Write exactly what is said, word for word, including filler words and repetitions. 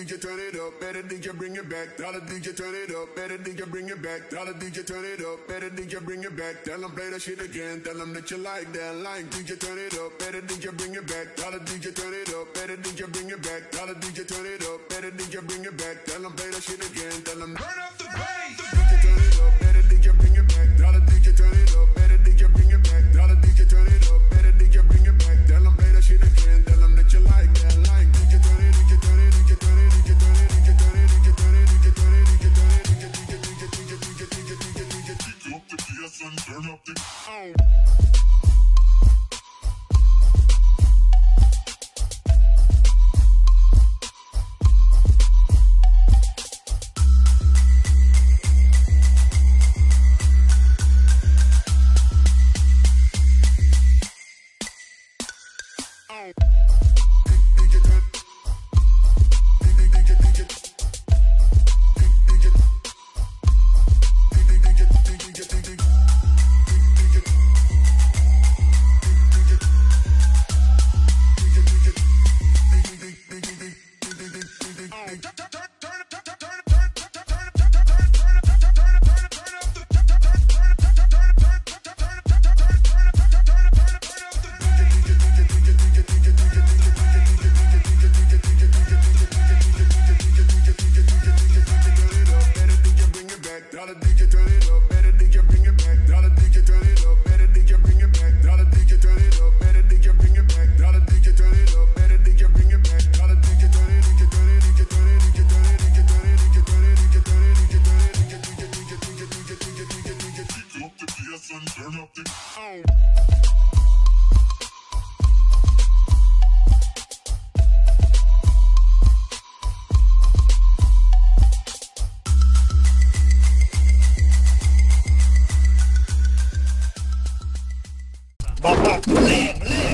J turn it up, better D J bring it back. Tell the D J turn it up, better D J bring it back. Tell the D J turn it up, better D J bring it back. Tell them play that shit again, tell them that you like that line. D J turn it up, better D J bring it back. Tell the D J turn it up, better D J bring it back. Tell the D J turn it up, better D J bring it back. Tell them play that shit again, tell them turn up the bass. D J turn it up, better D J bring it back. Tell the D J turn it up, better D J bring it back. Tell the D J turn it up, better D J bring it back. Tell them play that shit again, tell them that you like that line. D J turn it, D J turn it, D J turn it, D J turn it, D J turn it, D J turn it, D J turn it, D J turn it, D J turn it, D J D J D J D J D J D J D J. Up the P S and turn up the sound. Blah, blah, blah, blah.